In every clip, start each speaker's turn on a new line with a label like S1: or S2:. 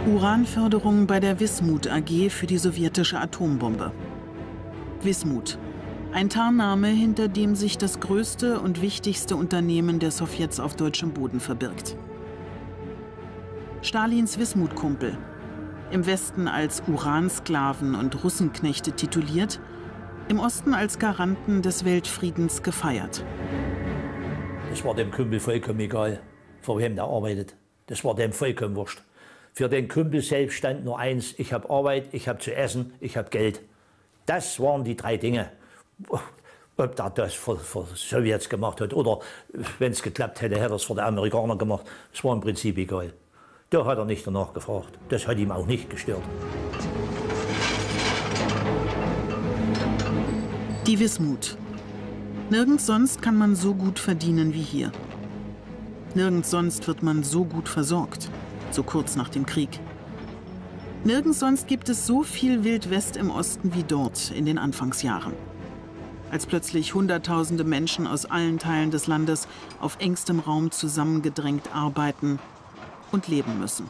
S1: Uranförderung bei der Wismut AG für die sowjetische Atombombe. Wismut, ein Tarnname, hinter dem sich das größte und wichtigste Unternehmen der Sowjets auf deutschem Boden verbirgt. Stalins Wismut-Kumpel, im Westen als Uransklaven und Russenknechte tituliert, im Osten als Garanten des Weltfriedens gefeiert.
S2: Das war dem Kumpel vollkommen egal, für wem der arbeitet. Das war dem vollkommen wurscht. Für den Kumpel selbst stand nur eins: ich habe Arbeit, ich habe zu essen, ich habe Geld. Das waren die drei Dinge. Ob der das für Sowjets gemacht hat oder, wenn es geklappt hätte, hätte er es für die Amerikaner gemacht. Es war im Prinzip egal. Da hat er nicht danach gefragt. Das hat ihm auch nicht gestört.
S1: Die Wismut. Nirgends sonst kann man so gut verdienen wie hier. Nirgends sonst wird man so gut versorgt, so kurz nach dem Krieg. Nirgends sonst gibt es so viel Wildwest im Osten wie dort in den Anfangsjahren. Als plötzlich Hunderttausende Menschen aus allen Teilen des Landes auf engstem Raum zusammengedrängt arbeiten und leben müssen.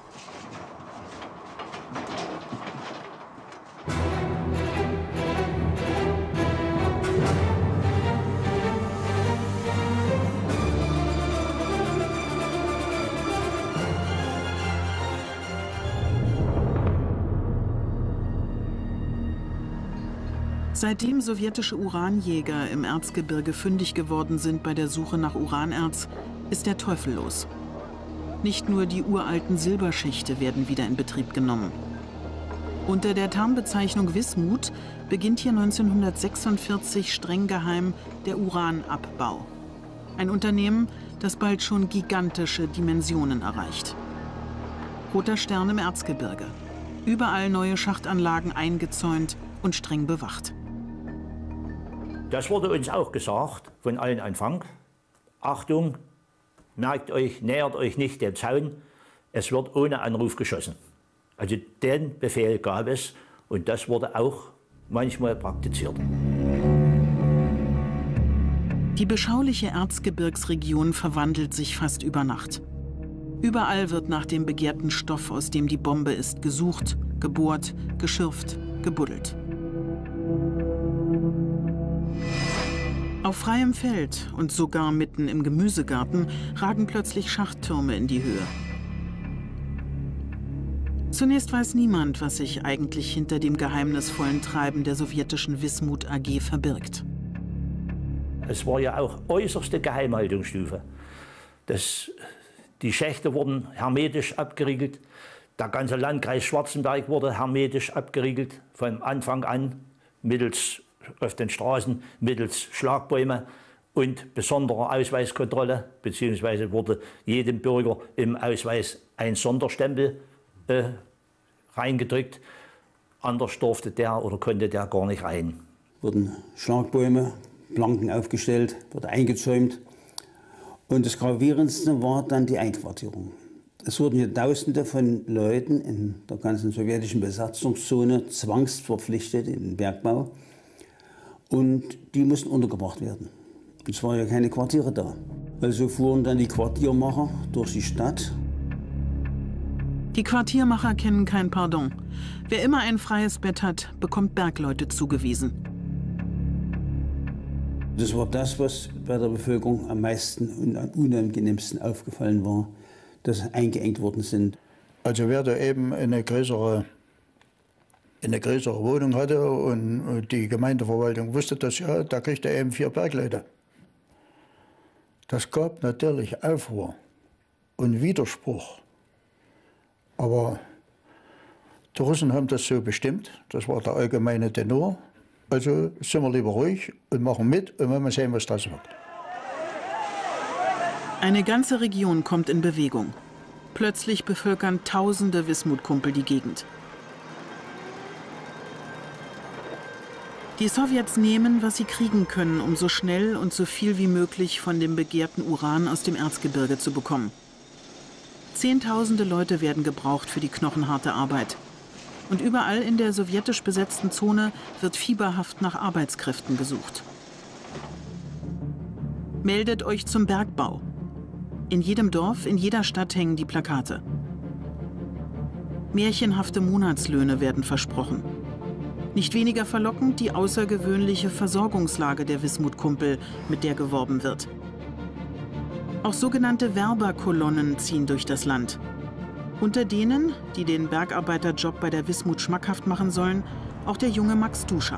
S1: Seitdem sowjetische Uranjäger im Erzgebirge fündig geworden sind bei der Suche nach Uranerz, ist der Teufel los. Nicht nur die uralten Silberschächte werden wieder in Betrieb genommen. Unter der Tarnbezeichnung Wismut beginnt hier 1946 streng geheim der Uranabbau. Ein Unternehmen, das bald schon gigantische Dimensionen erreicht. Roter Stern im Erzgebirge. Überall neue Schachtanlagen eingezäunt und streng bewacht.
S2: Das wurde uns auch gesagt, von allen Anfang. Achtung, merkt euch, nähert euch nicht dem Zaun, es wird ohne Anruf geschossen. Also den Befehl gab es und das wurde auch manchmal praktiziert.
S1: Die beschauliche Erzgebirgsregion verwandelt sich fast über Nacht. Überall wird nach dem begehrten Stoff, aus dem die Bombe ist, gesucht, gebohrt, geschürft, gebuddelt. Auf freiem Feld und sogar mitten im Gemüsegarten ragen plötzlich Schachttürme in die Höhe. Zunächst weiß niemand, was sich eigentlich hinter dem geheimnisvollen Treiben der sowjetischen Wismut AG verbirgt.
S2: Es war ja auch äußerste Geheimhaltungsstufe. Die Schächte wurden hermetisch abgeriegelt. Der ganze Landkreis Schwarzenberg wurde hermetisch abgeriegelt, von Anfang an, mittels auf den Straßen, mittels Schlagbäume und besonderer Ausweiskontrolle, beziehungsweise wurde jedem Bürger im Ausweis ein Sonderstempel reingedrückt. Anders durfte der oder konnte der gar nicht rein.
S3: Wurden Schlagbäume, Planken aufgestellt, wurde eingezäunt. Und das Gravierendste war dann die Einquartierung. Es wurden hier Tausende von Leuten in der ganzen sowjetischen Besatzungszone zwangsverpflichtet in den Bergbau. Und die mussten untergebracht werden. Es waren ja keine Quartiere da. Also fuhren dann die Quartiermacher durch die Stadt.
S1: Die Quartiermacher kennen kein Pardon. Wer immer ein freies Bett hat, bekommt Bergleute zugewiesen.
S3: Das war das, was bei der Bevölkerung am meisten und am unangenehmsten aufgefallen war, dass eingeengt worden sind.
S4: Also wer da eben eine größere Wohnung hatte und die Gemeindeverwaltung wusste das ja, da kriegte er eben 4 Bergleute. Das gab natürlich Aufruhr und Widerspruch. Aber die Russen haben das so bestimmt, das war der allgemeine Tenor. Also sind wir lieber ruhig und machen mit und wollen sehen, was das wird.
S1: Eine ganze Region kommt in Bewegung. Plötzlich bevölkern tausende Wismut-Kumpel die Gegend. Die Sowjets nehmen, was sie kriegen können, um so schnell und so viel wie möglich von dem begehrten Uran aus dem Erzgebirge zu bekommen. Zehntausende Leute werden gebraucht für die knochenharte Arbeit. Und überall in der sowjetisch besetzten Zone wird fieberhaft nach Arbeitskräften gesucht. Meldet euch zum Bergbau. In jedem Dorf, in jeder Stadt hängen die Plakate. Märchenhafte Monatslöhne werden versprochen. Nicht weniger verlockend die außergewöhnliche Versorgungslage der Wismut-Kumpel, mit der geworben wird. Auch sogenannte Werberkolonnen ziehen durch das Land. Unter denen, die den Bergarbeiterjob bei der Wismut schmackhaft machen sollen, auch der junge Max Duscher.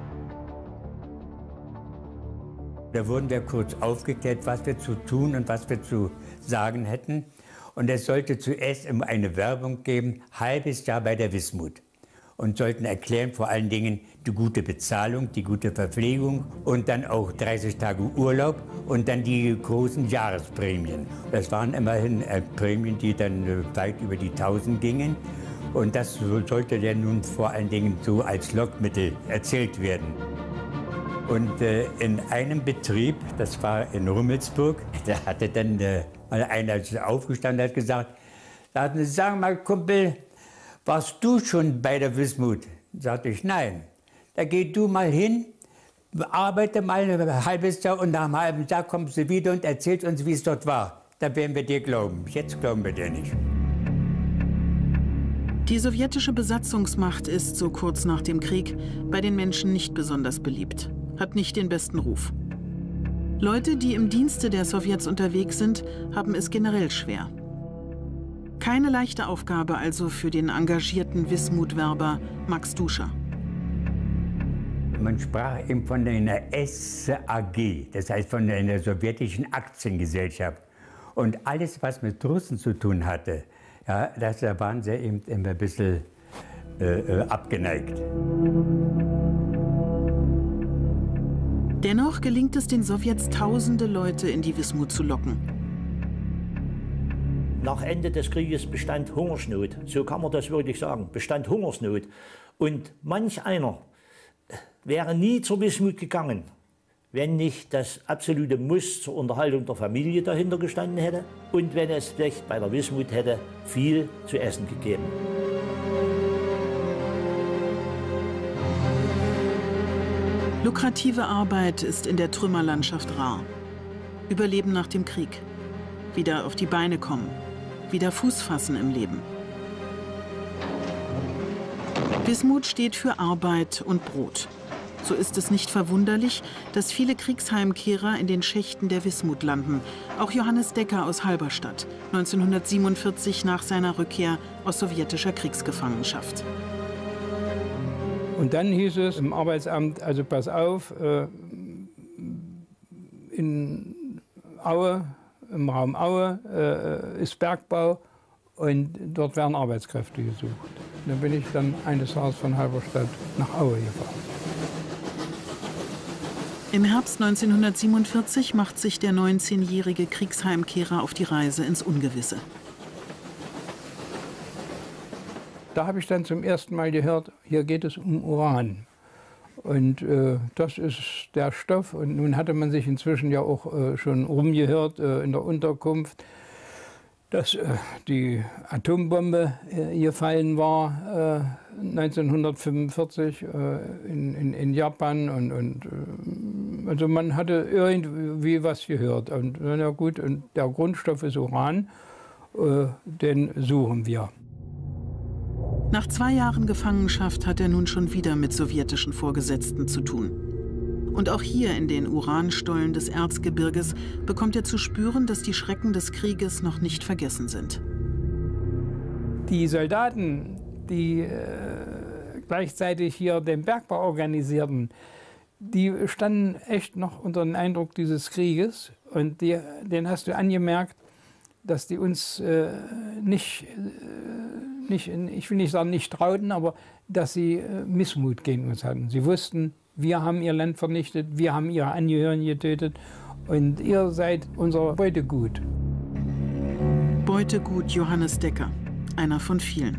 S5: Da wurden wir kurz aufgeklärt, was wir zu tun und was wir zu sagen hätten. Und es sollte zuerst eine Werbung geben, halbes Jahr bei der Wismut. Und sollten erklären, vor allen Dingen die gute Bezahlung, die gute Verpflegung und dann auch 30 Tage Urlaub und dann die großen Jahresprämien. Das waren immerhin Prämien, die dann weit über die 1000 gingen. Und das sollte ja nun vor allen Dingen so als Lockmittel erzählt werden. Und in einem Betrieb, das war in Rummelsburg, da hatte dann einer aufgestanden und hat gesagt, sag mal, Kumpel, warst du schon bei der Wismut? Sagte ich, nein. Da geh du mal hin, arbeite mal ein halbes Jahr und nach einem halben Jahr kommst du wieder und erzählst uns, wie es dort war. Da werden wir dir glauben. Jetzt glauben wir dir nicht.
S1: Die sowjetische Besatzungsmacht ist, so kurz nach dem Krieg, bei den Menschen nicht besonders beliebt, hat nicht den besten Ruf. Leute, die im Dienste der Sowjets unterwegs sind, haben es generell schwer. Keine leichte Aufgabe also für den engagierten Wismut-Werber Max Duscher.
S5: Man sprach eben von einer SAG, das heißt von einer sowjetischen Aktiengesellschaft. Und alles, was mit Russen zu tun hatte, ja, da waren sie eben immer ein bisschen abgeneigt.
S1: Dennoch gelingt es den Sowjets, tausende Leute in die Wismut zu locken.
S2: Nach Ende des Krieges bestand Hungersnot, so kann man das wirklich sagen, bestand Hungersnot. Und manch einer wäre nie zur Wismut gegangen, wenn nicht das absolute Muss zur Unterhaltung der Familie dahinter gestanden hätte und wenn es vielleicht bei der Wismut hätte viel zu essen gegeben.
S1: Lukrative Arbeit ist in der Trümmerlandschaft rar. Überleben nach dem Krieg. Wieder auf die Beine kommen. Wieder Fuß fassen im Leben. Wismut steht für Arbeit und Brot. So ist es nicht verwunderlich, dass viele Kriegsheimkehrer in den Schächten der Wismut landen. Auch Johannes Decker aus Halberstadt, 1947 nach seiner Rückkehr aus sowjetischer Kriegsgefangenschaft.
S6: Und dann hieß es im Arbeitsamt, also pass auf, in Aue, im Raum Aue ist Bergbau und dort werden Arbeitskräfte gesucht. Dann bin ich dann eines Tages von Halberstadt nach Aue gefahren.
S1: Im Herbst 1947 macht sich der 19-jährige Kriegsheimkehrer auf die Reise ins Ungewisse.
S6: Da habe ich dann zum ersten Mal gehört, hier geht es um Uran. Und das ist der Stoff. Und nun hatte man sich inzwischen ja auch schon rumgehört in der Unterkunft, dass die Atombombe gefallen war 1945 in Japan. Also man hatte irgendwie was gehört. Und na gut, und der Grundstoff ist Uran, den suchen wir.
S1: Nach 2 Jahren Gefangenschaft hat er nun schon wieder mit sowjetischen Vorgesetzten zu tun. Und auch hier in den Uranstollen des Erzgebirges bekommt er zu spüren, dass die Schrecken des Krieges noch nicht vergessen sind.
S6: Die Soldaten, die gleichzeitig hier den Bergbau organisierten, die standen echt noch unter dem Eindruck dieses Krieges. Und den hast du angemerkt, dass die uns nicht, ich will nicht sagen nicht trauten, aber dass sie Missmut gegen uns hatten. Sie wussten, wir haben ihr Land vernichtet, wir haben ihre Angehörigen getötet und ihr seid unser Beutegut.
S1: Beutegut Johannes Decker, einer von vielen.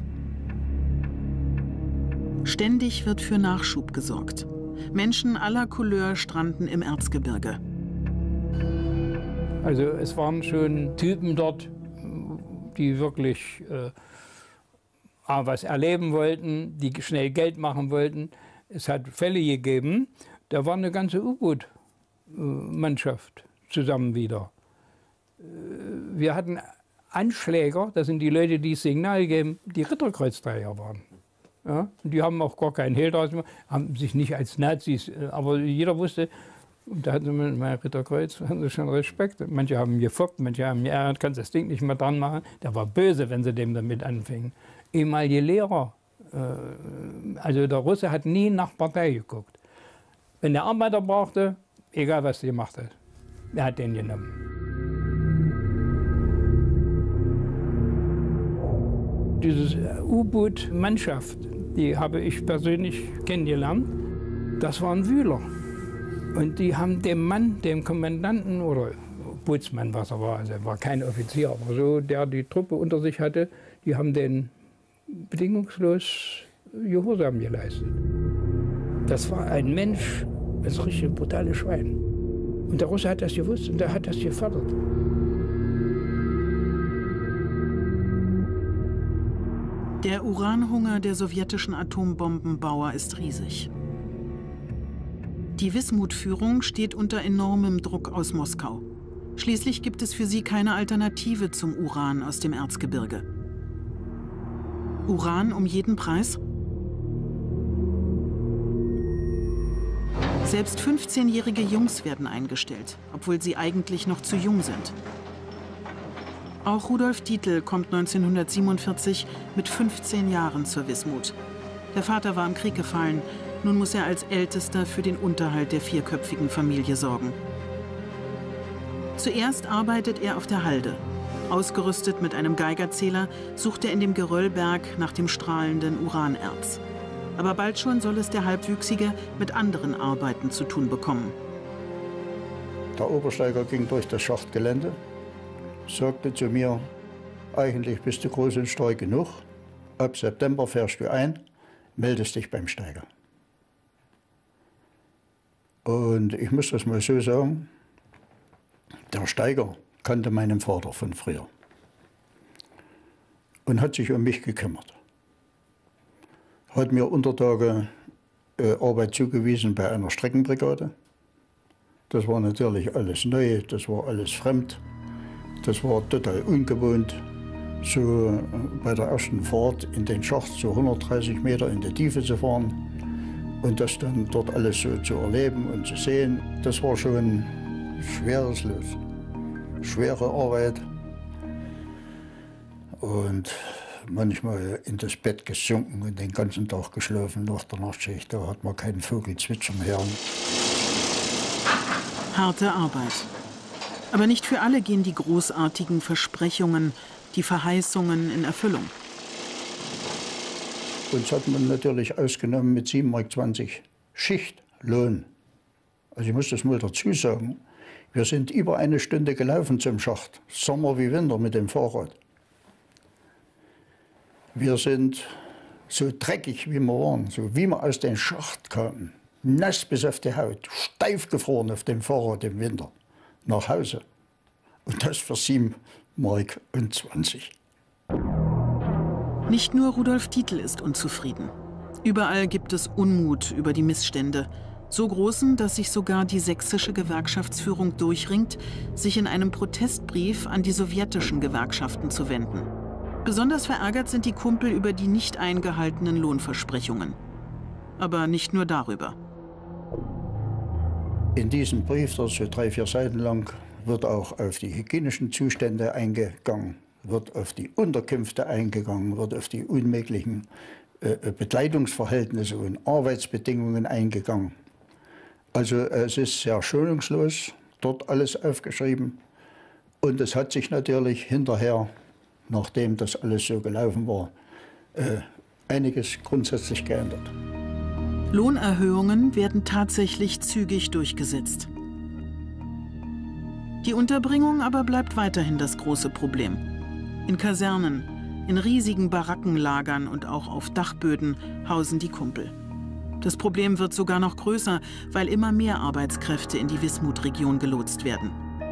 S1: Ständig wird für Nachschub gesorgt. Menschen aller Couleur stranden im Erzgebirge.
S6: Also es waren schon Typen dort, die wirklich was erleben wollten, die schnell Geld machen wollten. Es hat Fälle gegeben, da war eine ganze U-Boot-Mannschaft zusammen wieder. Wir hatten Anschläger, das sind die Leute, die das Signal geben, die Ritterkreuzträger waren. Ja? Und die haben auch gar keinen Hehl draus gemacht, haben sich nicht als Nazis, aber jeder wusste, und da hatten sie mit meinem Ritterkreuz hatten sie schon Respekt. Manche haben gefoppt, manche haben geärgert, kannst das Ding nicht mehr dran machen. Der war böse, wenn sie dem damit anfingen. Ehemalige Lehrer, also der Russe hat nie nach Partei geguckt. Wenn der Arbeiter brauchte, egal was sie gemacht hat, er hat den genommen. Dieses U-Boot-Mannschaft, die habe ich persönlich kennengelernt, das waren Wühler. Und die haben dem Mann, dem Kommandanten oder Bootsmann, was er war, also er war kein Offizier, aber so, der die Truppe unter sich hatte, die haben den bedingungslos Gehorsam geleistet. Das war ein Mensch, das richtige brutale Schwein. Und der Russe hat das gewusst und der hat das gefördert.
S1: Der Uranhunger der sowjetischen Atombombenbauer ist riesig. Die Wismut-Führung steht unter enormem Druck aus Moskau. Schließlich gibt es für sie keine Alternative zum Uran aus dem Erzgebirge. Uran um jeden Preis? Selbst 15-jährige Jungs werden eingestellt, obwohl sie eigentlich noch zu jung sind. Auch Rudolf Dietl kommt 1947 mit 15 Jahren zur Wismut. Der Vater war im Krieg gefallen. Nun muss er als Ältester für den Unterhalt der vierköpfigen Familie sorgen. Zuerst arbeitet er auf der Halde. Ausgerüstet mit einem Geigerzähler sucht er in dem Geröllberg nach dem strahlenden Uranerz. Aber bald schon soll es der Halbwüchsige mit anderen Arbeiten zu tun bekommen.
S4: Der Obersteiger ging durch das Schachtgelände, sagte zu mir, eigentlich bist du groß und stark genug, ab September fährst du ein, meldest dich beim Steiger. Und ich muss das mal so sagen, der Steiger kannte meinen Vater von früher und hat sich um mich gekümmert. Hat mir Untertage Arbeit zugewiesen bei einer Streckenbrigade. Das war natürlich alles neu, das war alles fremd, das war total ungewohnt. So bei der ersten Fahrt in den Schacht so 130 Meter in die Tiefe zu fahren und das dann dort alles so zu erleben und zu sehen, das war schon schweres Los. Schwere Arbeit und manchmal in das Bett gesunken und den ganzen Tag geschlafen nach der Nachtschicht. Da hat man keinen Vogel zwitschern hören.
S1: Harte Arbeit. Aber nicht für alle gehen die großartigen Versprechungen, die Verheißungen in Erfüllung.
S4: Uns hat man natürlich ausgenommen mit 7,20 Mark Schichtlohn. Also ich muss das mal dazu sagen. Wir sind über eine Stunde gelaufen zum Schacht, Sommer wie Winter mit dem Fahrrad. Wir sind so dreckig, wie wir waren, so wie wir aus dem Schacht kamen, nass bis auf die Haut, steif gefroren auf dem Fahrrad im Winter, nach Hause. Und das für 7,20 Mark.
S1: Nicht nur Rudolf Dietl ist unzufrieden. Überall gibt es Unmut über die Missstände. So großen, dass sich sogar die sächsische Gewerkschaftsführung durchringt, sich in einem Protestbrief an die sowjetischen Gewerkschaften zu wenden. Besonders verärgert sind die Kumpel über die nicht eingehaltenen Lohnversprechungen. Aber nicht nur darüber.
S4: In diesem Brief, der so 3-4 Seiten lang, wird auch auf die hygienischen Zustände eingegangen, wird auf die Unterkünfte eingegangen, wird auf die unmöglichen Bekleidungsverhältnisse und Arbeitsbedingungen eingegangen. Also es ist sehr schonungslos, dort alles aufgeschrieben. Und es hat sich natürlich hinterher, nachdem das alles so gelaufen war, einiges grundsätzlich geändert.
S1: Lohnerhöhungen werden tatsächlich zügig durchgesetzt. Die Unterbringung aber bleibt weiterhin das große Problem. In Kasernen, in riesigen Barackenlagern und auch auf Dachböden hausen die Kumpel. Das Problem wird sogar noch größer, weil immer mehr Arbeitskräfte in die Wismut-Region gelotst werden.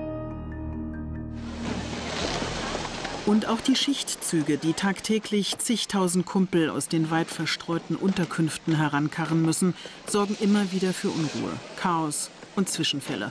S1: Und auch die Schichtzüge, die tagtäglich zigtausend Kumpel aus den weit verstreuten Unterkünften herankarren müssen, sorgen immer wieder für Unruhe, Chaos und Zwischenfälle.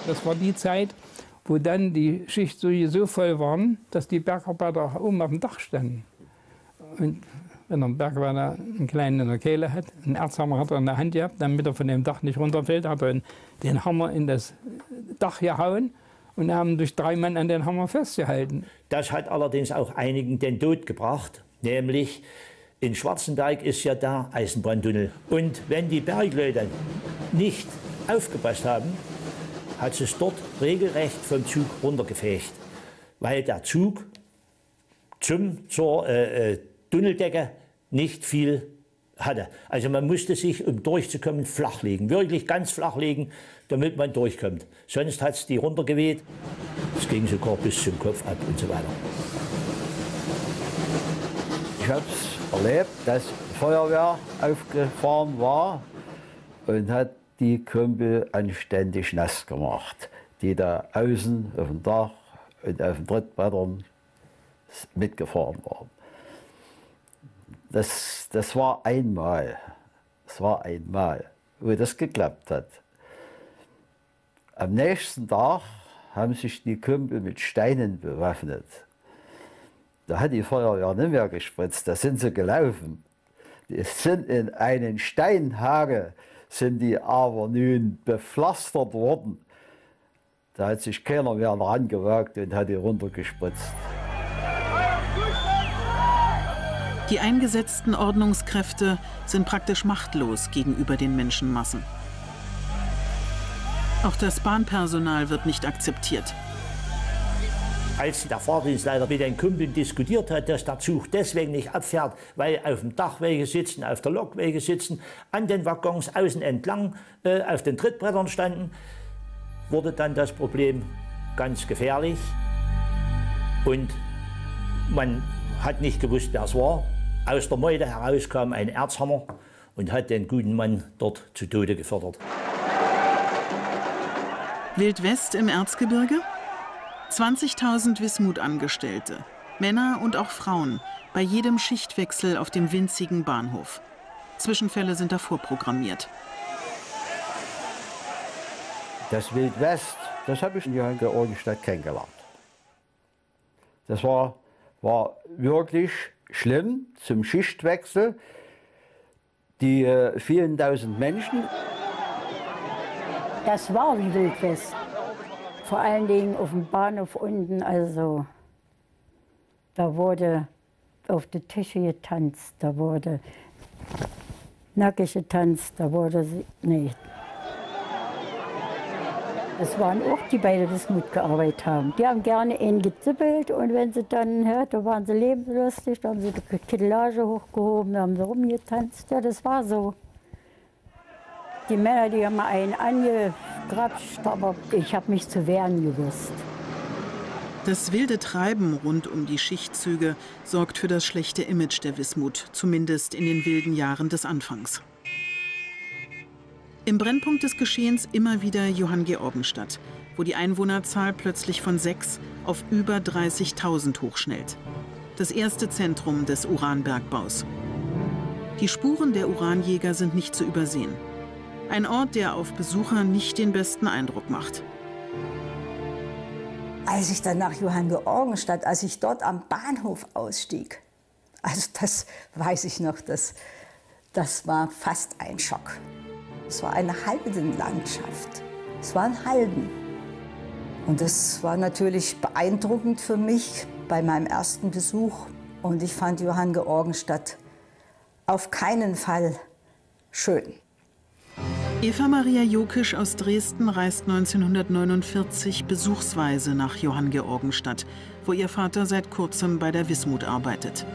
S6: Das war die Zeit, wo dann die Schichtzüge so voll waren, dass die Bergarbeiter oben auf dem Dach standen. Und wenn ein Bergarbeiter einen kleinen in der Kehle hat, einen Erzhammer hat er in der Hand gehabt, damit er von dem Dach nicht runterfällt, hat er den Hammer in das Dach gehauen und haben durch 3 Mann an den Hammer festgehalten.
S2: Das hat allerdings auch einigen den Tod gebracht, nämlich in Schwarzenberg ist ja der Eisenbahntunnel. Und wenn die Bergleute nicht aufgepasst haben, hat sie es dort regelrecht vom Zug runtergefegt, weil der Zug zur Tunneldecke nicht viel hatte. Also man musste sich, um durchzukommen, flach legen, wirklich ganz flach legen, damit man durchkommt. Sonst hat es die runtergeweht. Es ging sogar bis zum Kopf ab und so weiter.
S7: Ich habe es erlebt, dass Feuerwehr aufgefahren war und hat die Kumpel anständig nass gemacht, die da außen auf dem Dach und auf den Trittbrettern mitgefahren waren. Das war einmal, wo das geklappt hat. Am nächsten Tag haben sich die Kumpel mit Steinen bewaffnet. Da hat die Feuerwehr nicht mehr gespritzt, da sind sie gelaufen. Die sind in einen Steinhagel, sind die aber nun bepflastert worden. Da hat sich keiner mehr daran gewagt und hat die runtergespritzt.
S1: Die eingesetzten Ordnungskräfte sind praktisch machtlos gegenüber den Menschenmassen. Auch das Bahnpersonal wird nicht akzeptiert.
S2: Als der Fahrdienstleiter mit den Kumpeln diskutiert hat, dass der Zug deswegen nicht abfährt, weil auf dem Dach welche sitzen, auf der Lok welche sitzen, an den Waggons außen entlang auf den Trittbrettern standen, wurde dann das Problem ganz gefährlich. Und man hat nicht gewusst, wer es war. Aus der Meute heraus kam ein Erzhammer und hat den guten Mann dort zu Tode gefördert.
S1: Wild West im Erzgebirge? 20.000 Wismut-Angestellte, Männer und auch Frauen, bei jedem Schichtwechsel auf dem winzigen Bahnhof. Zwischenfälle sind davor programmiert.
S7: Das Wild West, das habe ich in Johanngeorgenstadt kennengelernt. Das war wirklich schlimm zum Schichtwechsel. Die vielen tausend Menschen.
S8: Das war wie Wild West. Vor allen Dingen auf dem Bahnhof unten, also da wurde auf die Tische getanzt, da wurde nackig getanzt, da wurde, nee. Das waren auch die bei der Wismut gearbeitet haben. Die haben gerne einen gezippelt und wenn sie dann hörten, waren sie lebenslustig, da haben sie die Kittelage hochgehoben, da haben sie rumgetanzt. Ja, das war so. Die Männer, die haben einen angegrapscht, aber ich habe mich zu wehren gewusst.
S1: Das wilde Treiben rund um die Schichtzüge sorgt für das schlechte Image der Wismut, zumindest in den wilden Jahren des Anfangs. Im Brennpunkt des Geschehens immer wieder Johanngeorgenstadt, wo die Einwohnerzahl plötzlich von 6 auf über 30.000 hochschnellt. Das erste Zentrum des Uranbergbaus. Die Spuren der Uranjäger sind nicht zu übersehen. Ein Ort, der auf Besucher nicht den besten Eindruck macht.
S9: Als ich dann nach Johanngeorgenstadt, als ich dort am Bahnhof ausstieg, also das weiß ich noch, das war fast ein Schock. Es war eine Haldenlandschaft. Es waren Halden. Und das war natürlich beeindruckend für mich bei meinem ersten Besuch. Und ich fand Johanngeorgenstadt auf keinen Fall schön.
S1: Eva Maria Jokisch aus Dresden reist 1949 besuchsweise nach Johanngeorgenstadt, wo ihr Vater seit kurzem bei der Wismut arbeitet.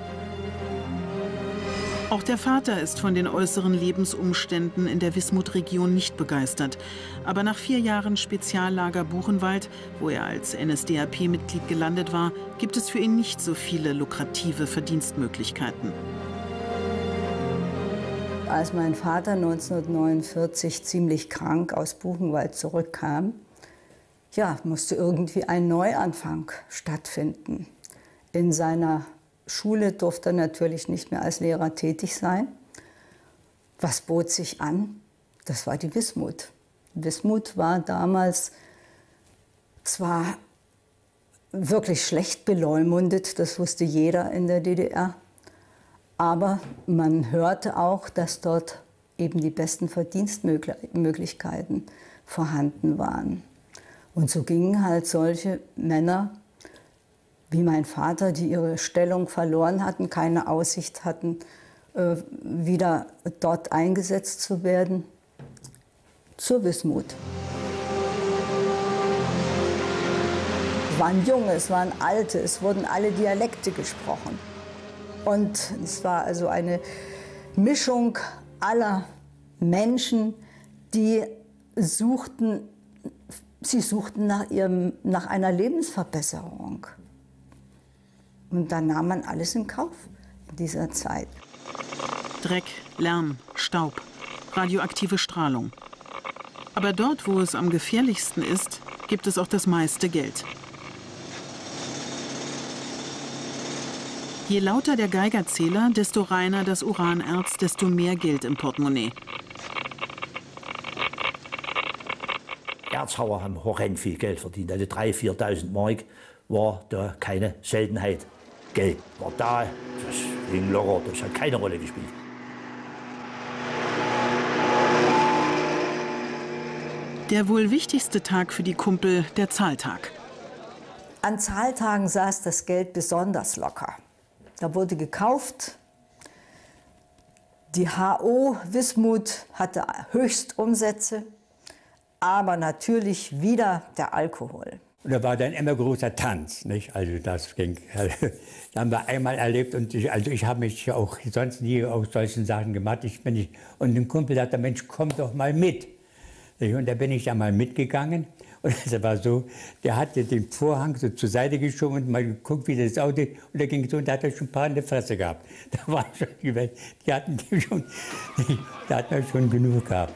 S1: Auch der Vater ist von den äußeren Lebensumständen in der Wismut-Region nicht begeistert. Aber nach 4 Jahren Speziallager Buchenwald, wo er als NSDAP-Mitglied gelandet war, gibt es für ihn nicht so viele lukrative Verdienstmöglichkeiten.
S9: Als mein Vater 1949 ziemlich krank aus Buchenwald zurückkam, ja, musste irgendwie ein Neuanfang stattfinden. In seiner Schule durfte er natürlich nicht mehr als Lehrer tätig sein. Was bot sich an? Das war die Wismut. Wismut war damals Es war wirklich schlecht beleumundet, das wusste jeder in der DDR. Aber man hörte auch, dass dort eben die besten Verdienstmöglichkeiten vorhanden waren. Und so gingen halt solche Männer wie mein Vater, die ihre Stellung verloren hatten, keine Aussicht hatten, wieder dort eingesetzt zu werden, zur Wismut. Es waren Junge, es waren Alte, es wurden alle Dialekte gesprochen. Und es war also eine Mischung aller Menschen, die suchten nach einer Lebensverbesserung. Und da nahm man alles in Kauf in dieser Zeit.
S1: Dreck, Lärm, Staub, radioaktive Strahlung. Aber dort, wo es am gefährlichsten ist, gibt es auch das meiste Geld. Je lauter der Geigerzähler, desto reiner das Uranerz, desto mehr Geld im Portemonnaie.
S2: Erzhauer haben horrend viel Geld verdient. Also 3.000, 4.000 Mark war da keine Seltenheit. Geld war da, das ging locker, das hat keine Rolle gespielt.
S1: Der wohl wichtigste Tag für die Kumpel, der Zahltag.
S9: An Zahltagen saß das Geld besonders locker. Da wurde gekauft. Die HO Wismut hatte Höchstumsätze, aber natürlich wieder der Alkohol.
S5: Und da war dann immer großer Tanz, nicht? Also das ging, das haben wir einmal erlebt und ich habe mich auch sonst nie aus solchen Sachen gemacht. Und ein Kumpel sagte, Mensch, komm doch mal mit. Und da bin ich dann mal mitgegangen. Und das war so, der hatte den Vorhang so zur Seite geschoben und mal geguckt, wie das aussieht. Und da ging es so, und da hat er schon ein paar in der Fresse gehabt. Da war schon, die hatten schon genug gehabt.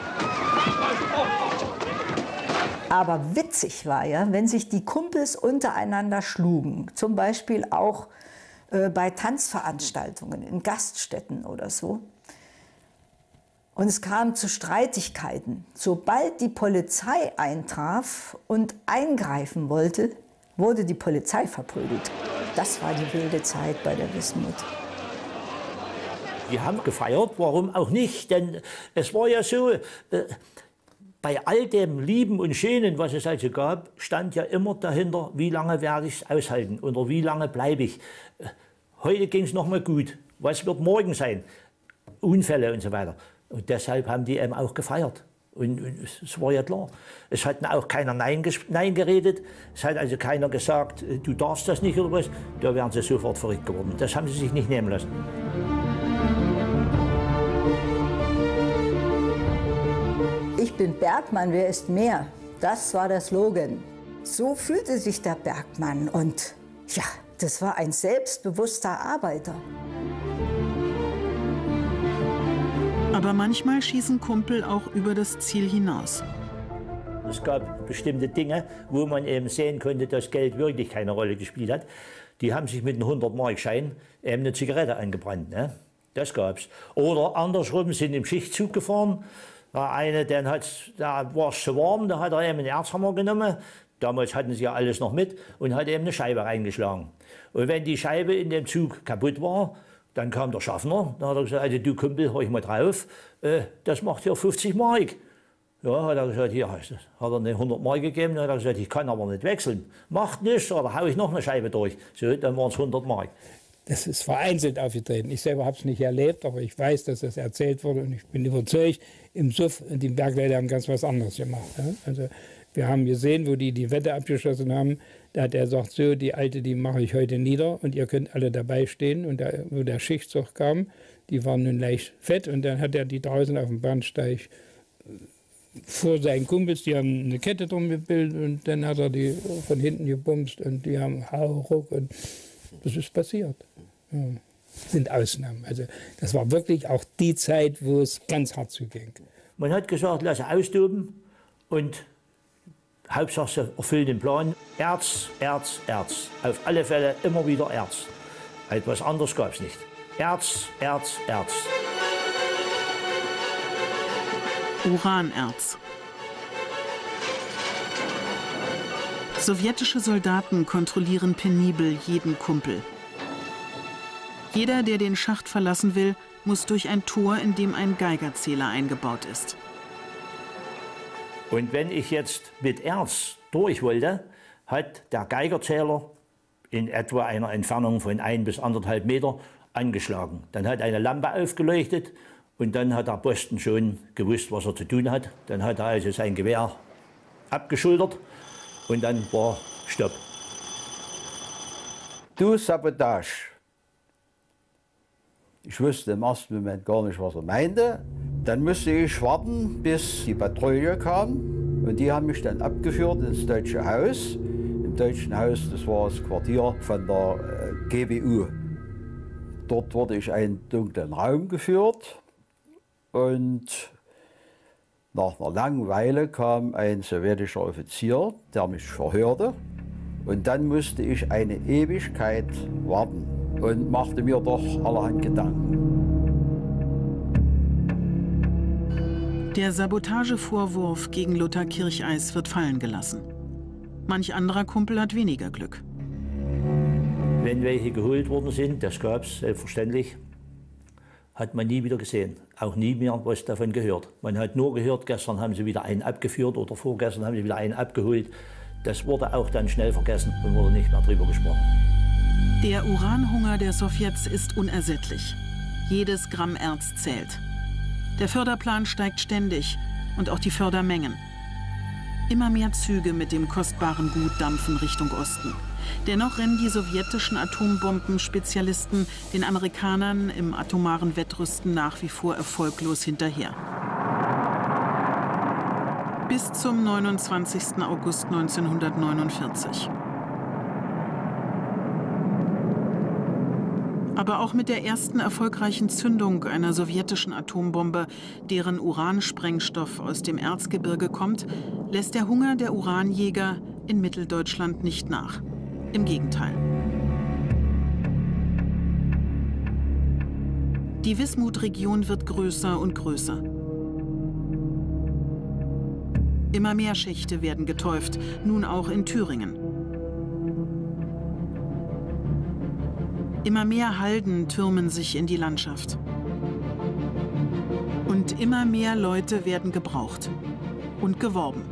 S9: Aber witzig war ja, wenn sich die Kumpels untereinander schlugen. Zum Beispiel auch bei Tanzveranstaltungen in Gaststätten oder so. Und es kam zu Streitigkeiten. Sobald die Polizei eintraf und eingreifen wollte, wurde die Polizei verprügelt. Das war die wilde Zeit bei der Wismut.
S2: Wir haben gefeiert, warum auch nicht? Denn es war ja so, bei all dem Lieben und Schönen, was es also gab, stand ja immer dahinter, wie lange werde ich es aushalten oder wie lange bleibe ich. Heute ging es noch mal gut. Was wird morgen sein? Unfälle und so weiter. Und deshalb haben die eben auch gefeiert. Und es war ja klar. Es hat auch keiner Nein geredet. Es hat also keiner gesagt, du darfst das nicht oder was. Da wären sie sofort verrückt geworden. Das haben sie sich nicht nehmen lassen.
S9: Ich bin Bergmann, wer ist mehr? Das war der Slogan. So fühlte sich der Bergmann und ja, das war ein selbstbewusster Arbeiter.
S1: Aber manchmal schießen Kumpel auch über das Ziel hinaus.
S2: Es gab bestimmte Dinge, wo man eben sehen konnte, dass Geld wirklich keine Rolle gespielt hat. Die haben sich mit einem 100-Mark-Schein eben eine Zigarette angebrannt. Ne? Das gab's. Oder andersrum sind im Schichtzug gefahren. Da war es zu warm, da hat er eben einen Erzhammer genommen. Damals hatten sie ja alles noch mit und hat eben eine Scheibe reingeschlagen. Und wenn die Scheibe in dem Zug kaputt war, dann kam der Schaffner, dann hat er gesagt, also du Kumpel, hör ich mal drauf, das macht ja 50 Mark. Ja, hat er gesagt, hier heißt es. Hat er eine 100 Mark gegeben, dann hat er gesagt, ich kann aber nicht wechseln. Macht nichts, oder hau ich noch eine Scheibe durch. So, dann waren es 100 Mark.
S6: Das ist vereinzelt aufgetreten. Ich selber habe es nicht erlebt, aber ich weiß, dass das erzählt wurde und ich bin überzeugt, im Suff, die Bergleute haben ganz was anderes gemacht. Ja? Also wir haben gesehen, wo die Wette abgeschlossen haben, da hat er gesagt, so, die Alte, die mache ich heute nieder und ihr könnt alle dabei stehen. Und wo der Schichtzug kam, die waren nun leicht fett und dann hat er die draußen auf dem Bahnsteig vor seinen Kumpels, die haben eine Kette drum gebildet und dann hat er die von hinten gebumst und die haben Hauruck und das ist passiert. Ja. Sind Ausnahmen. Also das war wirklich auch die Zeit, wo es ganz hart zuging.
S2: Man hat gesagt, lass austoben und Hauptsache sie erfüllen den Plan. Erz, Erz, Erz. Auf alle Fälle immer wieder Erz. Etwas anderes gab es nicht. Erz, Erz, Erz.
S1: Uranerz. Sowjetische Soldaten kontrollieren penibel jeden Kumpel. Jeder, der den Schacht verlassen will, muss durch ein Tor, in dem ein Geigerzähler eingebaut ist.
S2: Und wenn ich jetzt mit Erz durch wollte, hat der Geigerzähler in etwa einer Entfernung von 1 bis 1,5 Meter angeschlagen. Dann hat eine Lampe aufgeleuchtet und dann hat der Posten schon gewusst, was er zu tun hat. Dann hat er also sein Gewehr abgeschultert und dann war Stopp.
S7: Du, Sabotage. Ich wusste im ersten Moment gar nicht, was er meinte. Dann musste ich warten, bis die Patrouille kam. Und die haben mich dann abgeführt ins Deutsche Haus. Im Deutschen Haus, das war das Quartier von der GBU. Dort wurde ich in einen dunklen Raum geführt. Und nach einer langen Weile kam ein sowjetischer Offizier, der mich verhörte. Und dann musste ich eine Ewigkeit warten und machte mir doch allerhand Gedanken.
S1: Der Sabotagevorwurf gegen Lothar Kircheis wird fallen gelassen. Manch anderer Kumpel hat weniger Glück.
S2: Wenn welche geholt worden sind, das gab es selbstverständlich, hat man nie wieder gesehen. Auch nie mehr was davon gehört. Man hat nur gehört, gestern haben sie wieder einen abgeführt oder vorgestern haben sie wieder einen abgeholt. Das wurde auch dann schnell vergessen und wurde nicht mehr drüber gesprochen.
S1: Der Uranhunger der Sowjets ist unersättlich. Jedes Gramm Erz zählt. Der Förderplan steigt ständig und auch die Fördermengen. Immer mehr Züge mit dem kostbaren Gut dampfen Richtung Osten. Dennoch rennen die sowjetischen Atombombenspezialisten den Amerikanern im atomaren Wettrüsten nach wie vor erfolglos hinterher. Bis zum 29. August 1949. Aber auch mit der ersten erfolgreichen Zündung einer sowjetischen Atombombe, deren Uransprengstoff aus dem Erzgebirge kommt, lässt der Hunger der Uranjäger in Mitteldeutschland nicht nach. Im Gegenteil. Die Wismut-Region wird größer und größer. Immer mehr Schächte werden geteuft, nun auch in Thüringen. Immer mehr Halden türmen sich in die Landschaft. Und immer mehr Leute werden gebraucht und geworben.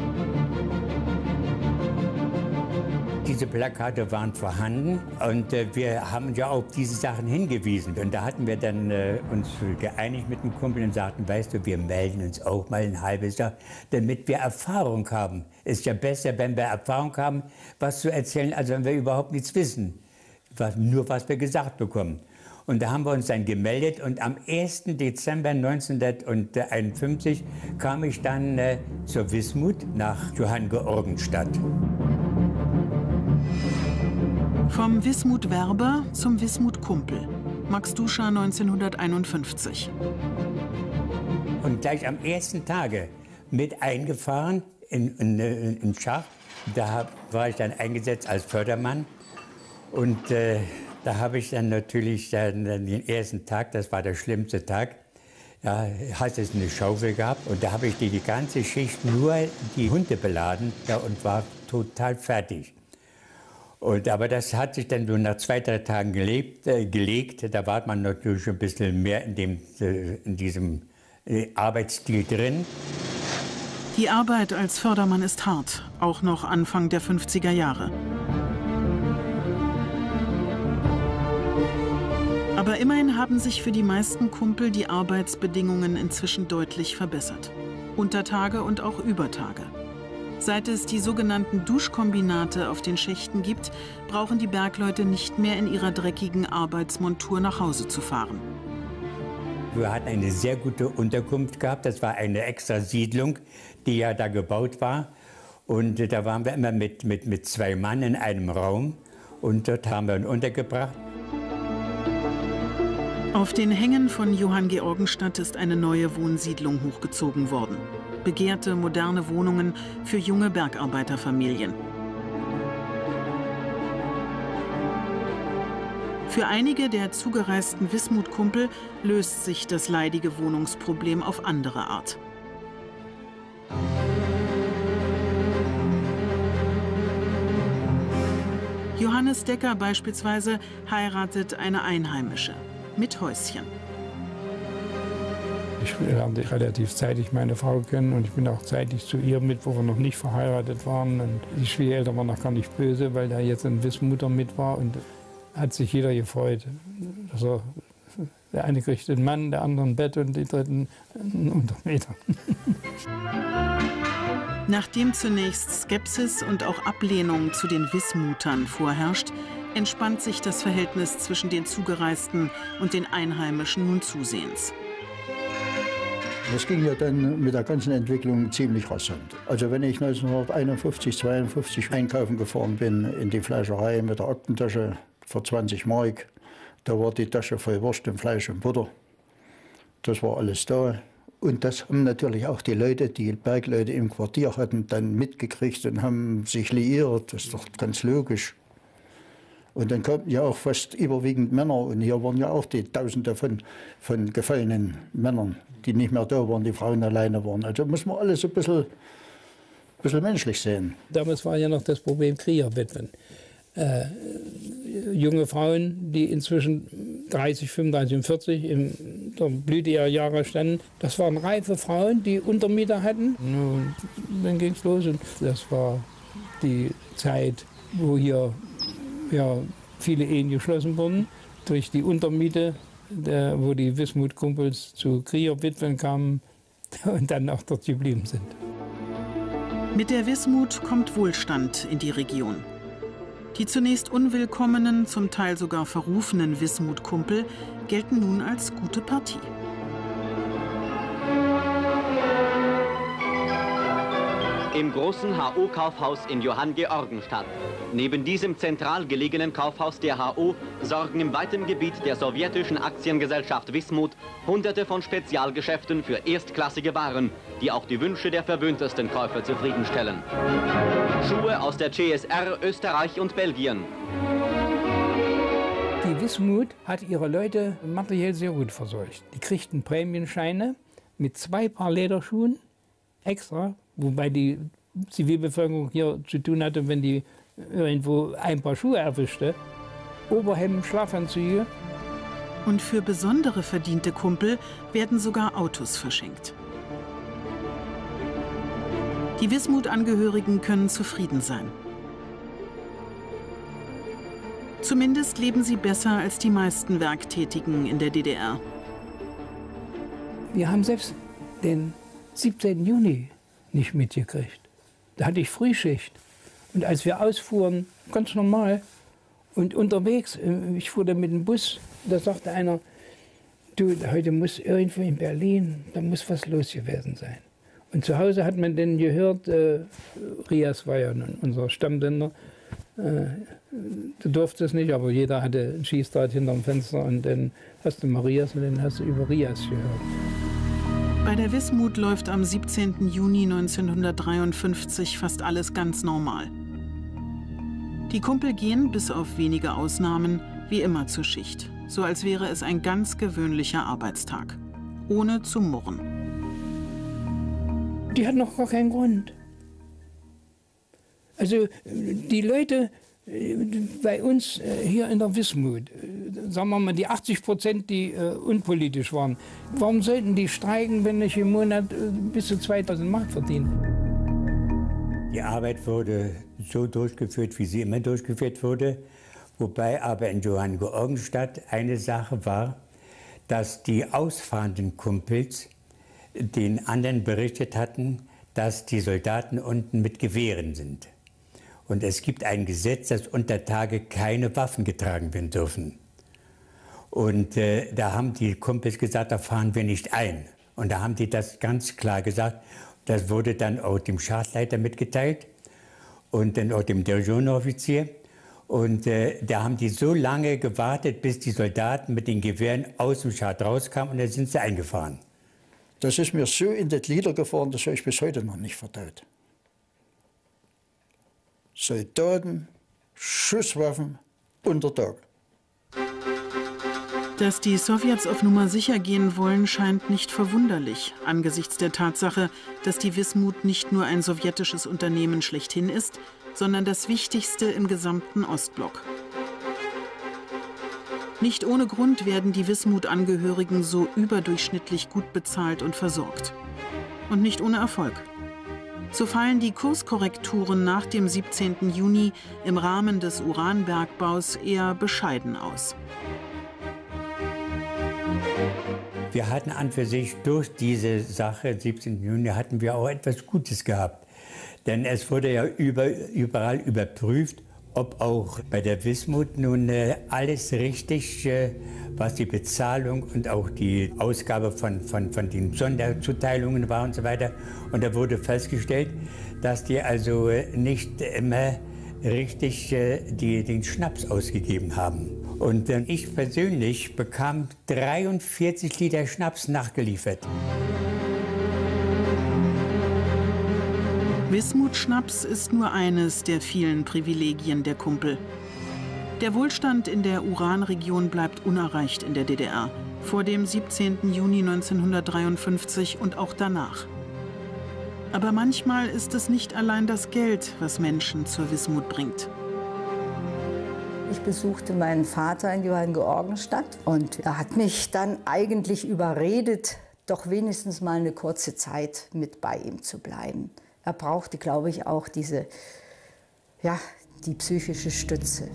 S5: Diese Plakate waren vorhanden und wir haben ja auf diese Sachen hingewiesen. Und da hatten wir dann uns geeinigt mit dem Kumpel und sagten, weißt du, wir melden uns auch mal ein halbes Jahr, damit wir Erfahrung haben. Ist ja besser, wenn wir Erfahrung haben, was zu erzählen, als wenn wir überhaupt nichts wissen. Nur was wir gesagt bekommen. Und da haben wir uns dann gemeldet und am 1. Dezember 1951 kam ich dann zur Wismut nach Johanngeorgenstadt.
S1: Vom Wismut-Werber zum Wismut-Kumpel. Max Duscher 1951.
S5: Und gleich am ersten Tage mit eingefahren in Schacht. Da war ich dann eingesetzt als Fördermann. Und da habe ich dann natürlich den ersten Tag, das war der schlimmste Tag, ja, hat es eine Schaufel gehabt und da habe ich die ganze Schicht nur die Hunde beladen, ja, und war total fertig. Aber das hat sich dann so nach 2, 3 Tagen gelegt. Da war man natürlich ein bisschen mehr in diesem Arbeitsstil drin.
S1: Die Arbeit als Fördermann ist hart, auch noch Anfang der 50er Jahre. Aber immerhin haben sich für die meisten Kumpel die Arbeitsbedingungen inzwischen deutlich verbessert. Untertage und auch Übertage. Seit es die sogenannten Duschkombinate auf den Schächten gibt, brauchen die Bergleute nicht mehr in ihrer dreckigen Arbeitsmontur nach Hause zu fahren.
S5: Wir hatten eine sehr gute Unterkunft gehabt. Das war eine extra Siedlung, die ja da gebaut war. Und da waren wir immer mit 2 Mann in einem Raum. Und dort haben wir ihn untergebracht.
S1: Auf den Hängen von Johanngeorgenstadt ist eine neue Wohnsiedlung hochgezogen worden. Begehrte, moderne Wohnungen für junge Bergarbeiterfamilien. Für einige der zugereisten Wismut-Kumpel löst sich das leidige Wohnungsproblem auf andere Art. Johannes Decker beispielsweise heiratet eine Einheimische mit Häuschen.
S6: Ich lernte relativ zeitig meine Frau kennen und ich bin auch zeitig zu ihr mit, wo wir noch nicht verheiratet waren. Und die Schwiegereltern waren noch gar nicht böse, weil da jetzt eine Wismutter mit war. Und hat sich jeder gefreut. Also, der eine kriegt einen Mann, der andere ein Bett und die dritten einen Untermeter.
S1: Nachdem zunächst Skepsis und auch Ablehnung zu den Wismutern vorherrscht, entspannt sich das Verhältnis zwischen den Zugereisten und den Einheimischen nun zusehends.
S4: Das ging ja dann mit der ganzen Entwicklung ziemlich rasant. Also wenn ich 1951, 52 einkaufen gefahren bin in die Fleischerei mit der Aktentasche für 20 Mark, da war die Tasche voll Wurst und Fleisch und Butter. Das war alles da. Und das haben natürlich auch die Leute, die Bergleute im Quartier hatten, dann mitgekriegt und haben sich liiert. Das ist doch ganz logisch. Und dann kamen ja auch fast überwiegend Männer. Und hier waren ja auch die Tausende von gefallenen Männern, die nicht mehr da waren, die Frauen alleine waren. Also muss man alles ein bisschen menschlich sehen.
S6: Damals war ja noch das Problem Kriegerwitwen. Junge Frauen, die inzwischen 30, 35 und 40 in der Blüte ihrer Jahre standen. Das waren reife Frauen, die Untermieter hatten. Und dann ging es los und das war die Zeit, wo hier ja, viele Ehen geschlossen wurden durch die Untermiete, wo die Wismut-Kumpels zu Kriegerwitwen kamen und dann auch dort geblieben sind.
S1: Mit der Wismut kommt Wohlstand in die Region. Die zunächst unwillkommenen, zum Teil sogar verrufenen Wismut-Kumpel gelten nun als gute Partie.
S10: Im großen HO-Kaufhaus in Johanngeorgenstadt. Neben diesem zentral gelegenen Kaufhaus der HO sorgen im weiten Gebiet der sowjetischen Aktiengesellschaft Wismut Hunderte von Spezialgeschäften für erstklassige Waren, die auch die Wünsche der verwöhntesten Käufer zufriedenstellen. Schuhe aus der CSR, Österreich und Belgien.
S6: Die Wismut hat ihre Leute materiell sehr gut versorgt. Die kriegten Prämienscheine mit 2 Paar Lederschuhen extra, wobei die Zivilbevölkerung hier zu tun hatte, wenn die irgendwo ein Paar Schuhe erwischte. Oberhemden, Schlafanzüge.
S1: Und für besondere verdiente Kumpel werden sogar Autos verschenkt. Die Wismut-Angehörigen können zufrieden sein. Zumindest leben sie besser als die meisten Werktätigen in der DDR.
S6: Wir haben selbst den 17. Juni nicht mitgekriegt. Da hatte ich Frühschicht. Und als wir ausfuhren, ganz normal, und unterwegs, ich fuhr dann mit dem Bus, da sagte einer, du, heute muss irgendwo in Berlin, da muss was los gewesen sein. Und zu Hause hat man dann gehört, Rias war ja nun unser Stammsender, du durftest es nicht, aber jeder hatte ein Schießdraht hinterm Fenster und dann hast du Marias und dann hast du über Rias gehört.
S1: Bei der Wismut läuft am 17. Juni 1953 fast alles ganz normal. Die Kumpel gehen, bis auf wenige Ausnahmen, wie immer zur Schicht. So als wäre es ein ganz gewöhnlicher Arbeitstag. Ohne zu murren.
S6: Die hatten noch gar keinen Grund. Also die Leute bei uns hier in der Wismut, sagen wir mal die 80%, die unpolitisch waren, warum sollten die streiken, wenn ich im Monat bis zu 2000 Mark verdiene?
S5: Die Arbeit wurde so durchgeführt, wie sie immer durchgeführt wurde. Wobei aber in Johanngeorgenstadt eine Sache war, dass die ausfahrenden Kumpels den anderen berichtet hatten, dass die Soldaten unten mit Gewehren sind. Und es gibt ein Gesetz, dass unter Tage keine Waffen getragen werden dürfen. Und da haben die Kumpels gesagt, da fahren wir nicht ein. Und da haben die das ganz klar gesagt. Das wurde dann auch dem Schadleiter mitgeteilt und dann auch dem Divisionoffizier. Und da haben die so lange gewartet, bis die Soldaten mit den Gewehren aus dem Schad rauskamen und dann sind sie eingefahren.
S4: Das ist mir so in die Glieder gefahren, das habe ich bis heute noch nicht verdaut. Soldaten, Schusswaffen unter Tage.
S1: Dass die Sowjets auf Nummer sicher gehen wollen, scheint nicht verwunderlich, angesichts der Tatsache, dass die Wismut nicht nur ein sowjetisches Unternehmen schlechthin ist, sondern das wichtigste im gesamten Ostblock. Nicht ohne Grund werden die Wismut-Angehörigen so überdurchschnittlich gut bezahlt und versorgt. Und nicht ohne Erfolg. So fallen die Kurskorrekturen nach dem 17. Juni im Rahmen des Uranbergbaus eher bescheiden aus.
S5: Wir hatten an für sich durch diese Sache, 17. Juni, hatten wir auch etwas Gutes gehabt. Denn es wurde ja überall überprüft, ob auch bei der Wismut nun alles richtig, was die Bezahlung und auch die Ausgabe von den Sonderzuteilungen war und so weiter. Und da wurde festgestellt, dass die also nicht immer richtig den Schnaps ausgegeben haben. Und ich persönlich bekam 43 Liter Schnaps nachgeliefert.
S1: Wismut-Schnaps ist nur eines der vielen Privilegien der Kumpel. Der Wohlstand in der Uranregion bleibt unerreicht in der DDR, vor dem 17. Juni 1953 und auch danach. Aber manchmal ist es nicht allein das Geld, was Menschen zur Wismut bringt.
S9: Ich besuchte meinen Vater in Johanngeorgenstadt und er hat mich dann eigentlich überredet, doch wenigstens mal eine kurze Zeit mit bei ihm zu bleiben. Er brauchte, glaube ich, auch die psychische Stütze.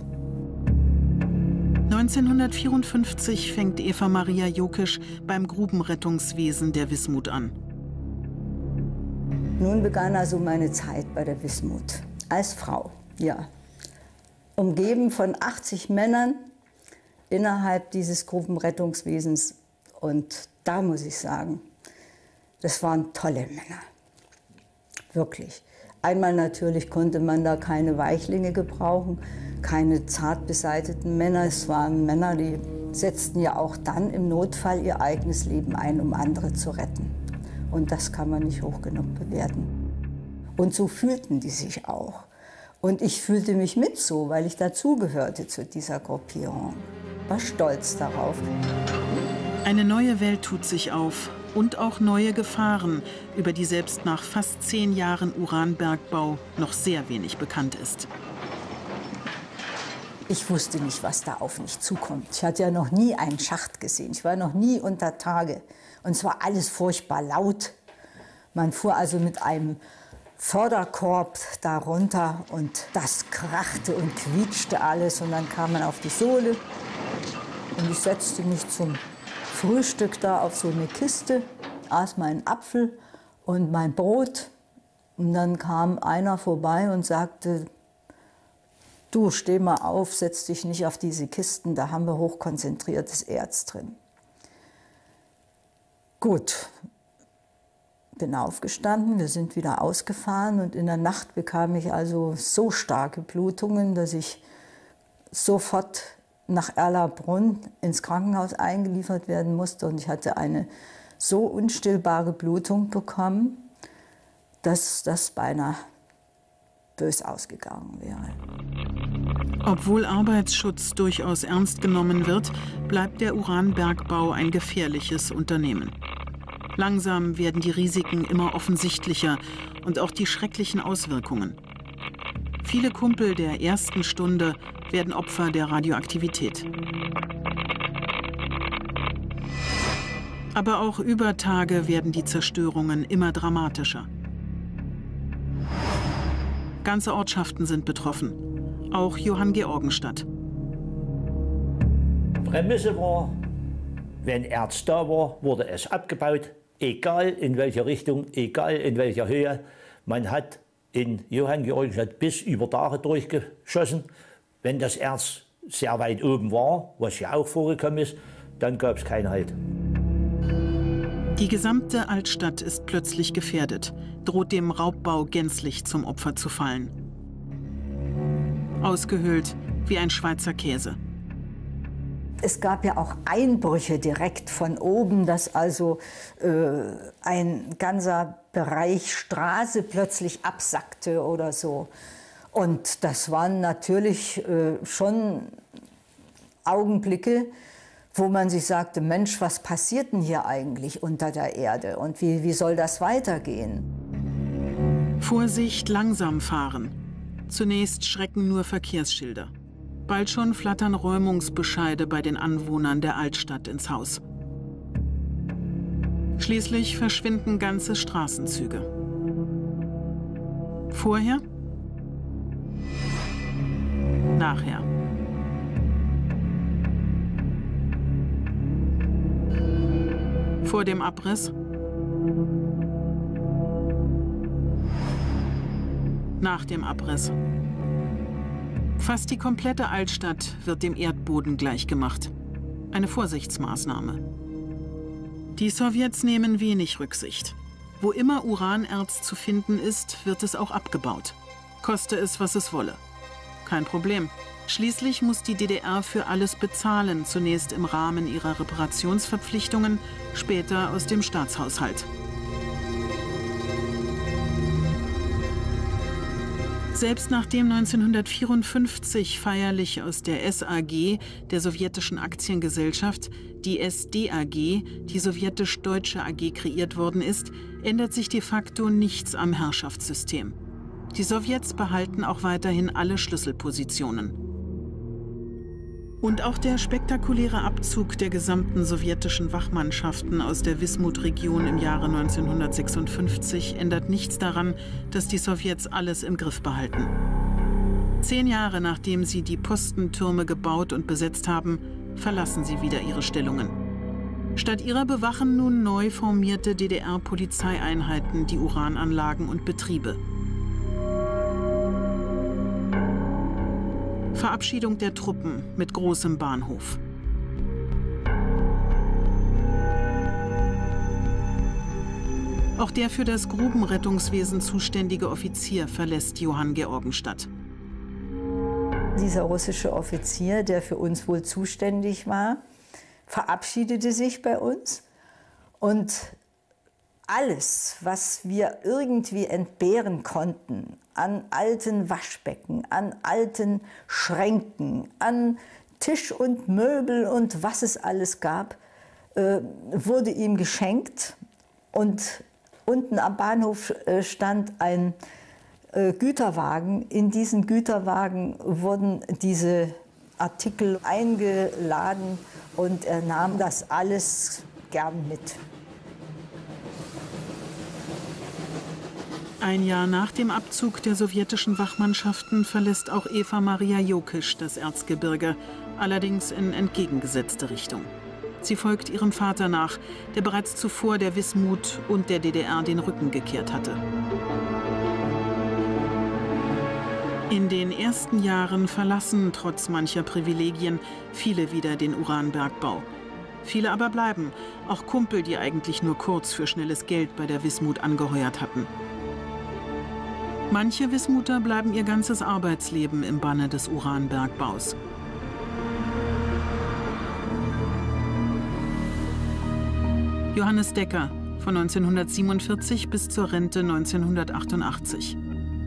S1: 1954 fängt Eva Maria Jokisch beim Grubenrettungswesen der Wismut an.
S9: Nun begann also meine Zeit bei der Wismut. Als Frau, ja. Umgeben von 80 Männern innerhalb dieses Gruppenrettungswesens. Und da muss ich sagen, das waren tolle Männer. Wirklich. Einmal natürlich konnte man da keine Weichlinge gebrauchen, keine zart beseiteten Männer. Es waren Männer, die setzten ja auch dann im Notfall ihr eigenes Leben ein, um andere zu retten. Und das kann man nicht hoch genug bewerten. Und so fühlten die sich auch. Und ich fühlte mich mit so, weil ich dazugehörte zu dieser Gruppierung. War stolz darauf.
S1: Eine neue Welt tut sich auf und auch neue Gefahren, über die selbst nach fast 10 Jahren Uranbergbau noch sehr wenig bekannt ist.
S9: Ich wusste nicht, was da auf mich zukommt. Ich hatte ja noch nie einen Schacht gesehen. Ich war noch nie unter Tage. Und es war alles furchtbar laut. Man fuhr also mit einem Förderkorb da runter und das krachte und quietschte alles. Und dann kam man auf die Sohle und ich setzte mich zum Frühstück da auf so eine Kiste, aß meinen Apfel und mein Brot. Und dann kam einer vorbei und sagte, du, steh mal auf, setz dich nicht auf diese Kisten, da haben wir hochkonzentriertes Erz drin. Gut, bin aufgestanden, wir sind wieder ausgefahren und in der Nacht bekam ich also so starke Blutungen, dass ich sofort nach Erlabrunn ins Krankenhaus eingeliefert werden musste. Und ich hatte eine so unstillbare Blutung bekommen, dass das beinahe bös ausgegangen wäre.
S1: Obwohl Arbeitsschutz durchaus ernst genommen wird, bleibt der Uranbergbau ein gefährliches Unternehmen. Langsam werden die Risiken immer offensichtlicher und auch die schrecklichen Auswirkungen. Viele Kumpel der ersten Stunde werden Opfer der Radioaktivität. Aber auch über Tage werden die Zerstörungen immer dramatischer. Ganze Ortschaften sind betroffen, auch Johanngeorgenstadt.
S2: Prämisse war, wenn Erz da war, wurde es abgebaut, egal in welche Richtung, egal in welcher Höhe. Man hat in Johanngeorgenstadt bis über Tage durchgeschossen. Wenn das Erz sehr weit oben war, was ja auch vorgekommen ist, dann gab es keinen Halt.
S1: Die gesamte Altstadt ist plötzlich gefährdet, droht dem Raubbau gänzlich zum Opfer zu fallen. Ausgehöhlt wie ein Schweizer Käse.
S9: Es gab ja auch Einbrüche direkt von oben, dass also ein ganzer Bereich Straße plötzlich absackte oder so. Und das waren natürlich schon Augenblicke, wo man sich sagte, Mensch, was passiert denn hier eigentlich unter der Erde und wie soll das weitergehen?
S1: Vorsicht, langsam fahren. Zunächst schrecken nur Verkehrsschilder. Bald schon flattern Räumungsbescheide bei den Anwohnern der Altstadt ins Haus. Schließlich verschwinden ganze Straßenzüge. Vorher? Nachher. Vor dem Abriss? Nach dem Abriss. Fast die komplette Altstadt wird dem Erdboden gleichgemacht. Eine Vorsichtsmaßnahme. Die Sowjets nehmen wenig Rücksicht. Wo immer Uranerz zu finden ist, wird es auch abgebaut. Koste es, was es wolle. Kein Problem. Schließlich muss die DDR für alles bezahlen, zunächst im Rahmen ihrer Reparationsverpflichtungen, später aus dem Staatshaushalt. Selbst nachdem 1954 feierlich aus der SAG, der sowjetischen Aktiengesellschaft, die SDAG, die sowjetisch-deutsche AG, kreiert worden ist, ändert sich de facto nichts am Herrschaftssystem. Die Sowjets behalten auch weiterhin alle Schlüsselpositionen. Und auch der spektakuläre Abzug der gesamten sowjetischen Wachmannschaften aus der Wismut-Region im Jahre 1956 ändert nichts daran, dass die Sowjets alles im Griff behalten. 10 Jahre nachdem sie die Postentürme gebaut und besetzt haben, verlassen sie wieder ihre Stellungen. Statt ihrer bewachen nun neu formierte DDR-Polizeieinheiten die Urananlagen und Betriebe. Verabschiedung der Truppen mit großem Bahnhof. Auch der für das Grubenrettungswesen zuständige Offizier verlässt Johanngeorgenstadt.
S9: Dieser russische Offizier, der für uns wohl zuständig war, verabschiedete sich bei uns. Und alles, was wir irgendwie entbehren konnten, an alten Waschbecken, an alten Schränken, an Tisch und Möbel und was es alles gab, wurde ihm geschenkt. Und unten am Bahnhof stand ein Güterwagen. In diesen Güterwagen wurden diese Artikel eingeladen und er nahm das alles gern mit.
S1: Ein Jahr nach dem Abzug der sowjetischen Wachmannschaften verlässt auch Eva Maria Jokisch das Erzgebirge, allerdings in entgegengesetzte Richtung. Sie folgt ihrem Vater nach, der bereits zuvor der Wismut und der DDR den Rücken gekehrt hatte. In den ersten Jahren verlassen, trotz mancher Privilegien, viele wieder den Uranbergbau. Viele aber bleiben, auch Kumpel, die eigentlich nur kurz für schnelles Geld bei der Wismut angeheuert hatten. Manche Wismuter bleiben ihr ganzes Arbeitsleben im Banne des Uranbergbaus. Johannes Decker, von 1947 bis zur Rente 1988.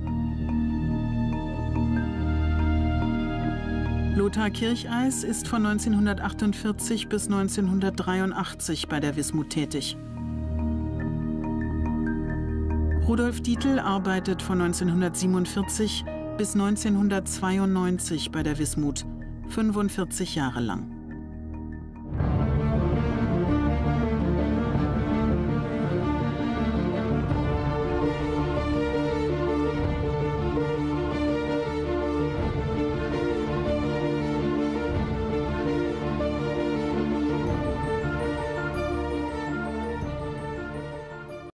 S1: Lothar Kircheis ist von 1948 bis 1983 bei der Wismut tätig. Rudolf Dietl arbeitet von 1947 bis 1992 bei der Wismut, 45 Jahre lang.